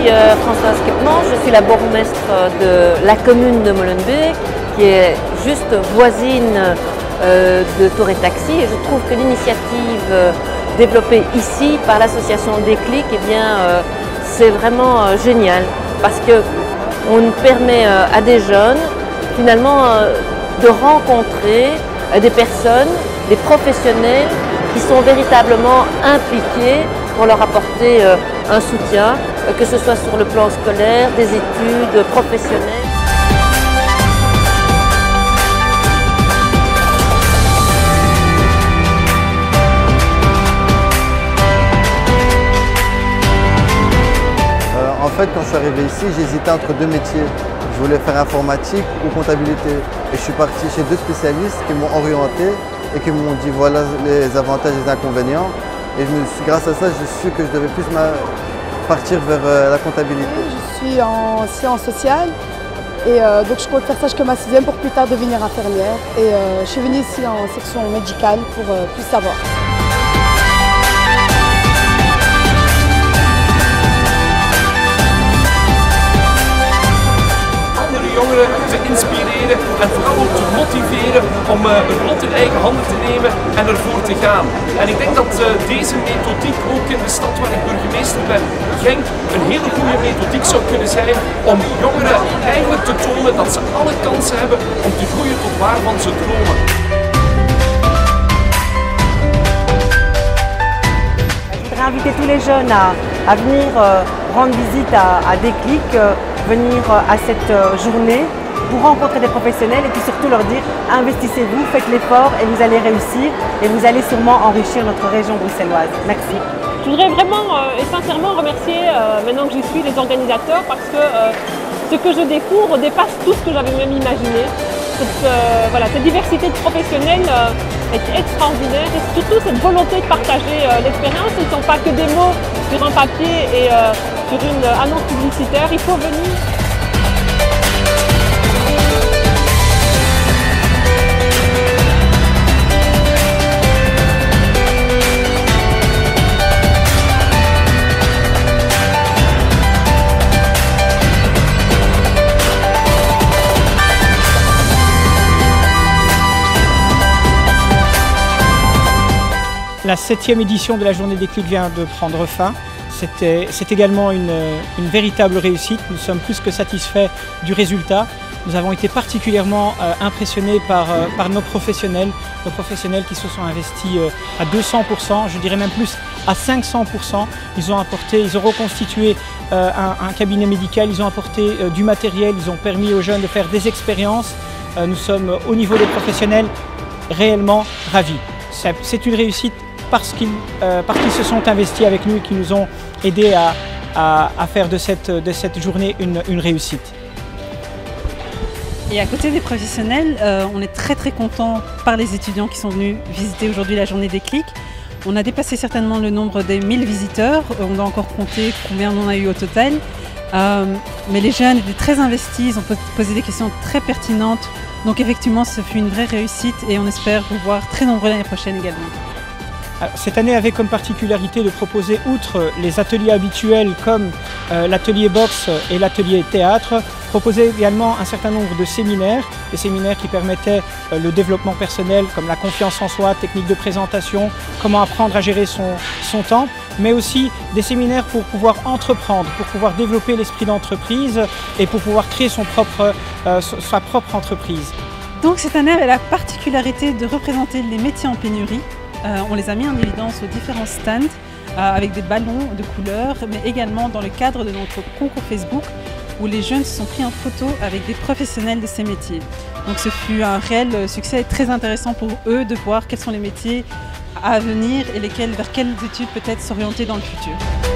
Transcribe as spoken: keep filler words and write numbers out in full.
suis euh, Françoise Kepman, je suis la bourgmestre de la commune de Molenbeek, qui est juste voisine euh, de Tour et Taxi, et je trouve que l'initiative euh, développée ici par l'association Déclic, eh bien, euh, c'est vraiment euh, génial, parce qu'on permet euh, à des jeunes finalement euh, de rencontrer euh, des personnes, des professionnels qui sont véritablement impliqués pour leur apporter euh, un soutien, euh, que ce soit sur le plan scolaire, des études, professionnelles. En fait, quand je suis arrivé ici, j'hésitais entre deux métiers. Je voulais faire informatique ou comptabilité. Et je suis parti chez deux spécialistes qui m'ont orienté et qui m'ont dit voilà les avantages et les inconvénients. Et je me suis, grâce à ça, j'ai su que je devais plus partir vers la comptabilité. Je suis en sciences sociales et euh, donc je compte faire ça jusqu'à ma sixième pour plus tard devenir infirmière. Et euh, je suis venue ici en section médicale pour euh, plus savoir. Jongeren te inspireren en vooral ook te motiveren om uh, het lot in eigen handen te nemen en ervoor te gaan. En ik denk dat uh, deze methodiek ook in de stad waar ik burgemeester ben, Genk, een hele goede methodiek zou kunnen zijn om jongeren eigenlijk te tonen dat ze alle kansen hebben om te groeien tot waarvan ze dromen. Je voudrais inviter tous les jeunes à, à venir euh, rendre visite à, à Déclic, euh, venir à cette journée pour rencontrer des professionnels et puis surtout leur dire investissez-vous, faites l'effort et vous allez réussir et vous allez sûrement enrichir notre région bruxelloise. Merci. Je voudrais vraiment euh, et sincèrement remercier euh, maintenant que j'y suis les organisateurs parce que euh, ce que je découvre dépasse tout ce que j'avais même imaginé. Cette, euh, voilà, cette diversité de professionnels euh, est extraordinaire et surtout cette volonté de partager euh, l'expérience. Ce ne sont pas que des mots sur un papier et euh, sur une annonce publicitaire, il faut venir. La septième édition de la Journée Déclic vient de prendre fin. C'est également une, une véritable réussite. Nous sommes plus que satisfaits du résultat. Nous avons été particulièrement euh, impressionnés par, euh, par nos professionnels, nos professionnels qui se sont investis euh, à deux cents pour cent, je dirais même plus à cinq cents pour cent. Ils ont apporté, ils ont reconstitué euh, un, un cabinet médical, ils ont apporté euh, du matériel, ils ont permis aux jeunes de faire des expériences. Euh, nous sommes au niveau des professionnels réellement ravis. C'est une réussite parce qu'ils euh, qu'ils se sont investis avec nous et qui nous ont aidés à, à, à faire de cette, de cette journée une, une réussite. Et à côté des professionnels, euh, on est très très content par les étudiants qui sont venus visiter aujourd'hui la Journée Déclic. On a dépassé certainement le nombre des mille visiteurs, on doit encore compter combien on en a eu au total. Euh, mais les jeunes étaient très investis, ils ont posé des questions très pertinentes. Donc effectivement, ce fut une vraie réussite et on espère vous voir très nombreux l'année prochaine également. Cette année avait comme particularité de proposer, outre les ateliers habituels comme euh, l'atelier boxe et l'atelier théâtre, proposer également un certain nombre de séminaires, des séminaires qui permettaient euh, le développement personnel comme la confiance en soi, technique de présentation, comment apprendre à gérer son, son temps, mais aussi des séminaires pour pouvoir entreprendre, pour pouvoir développer l'esprit d'entreprise et pour pouvoir créer son propre, euh, sa propre entreprise. Donc cette année avait la particularité de représenter les métiers en pénurie. Euh, on les a mis en évidence aux différents stands euh, avec des ballons de couleurs, mais également dans le cadre de notre concours Facebook où les jeunes se sont pris en photo avec des professionnels de ces métiers. Donc ce fut un réel succès et très intéressant pour eux de voir quels sont les métiers à venir et lesquels, vers quelles études peut-être s'orienter dans le futur.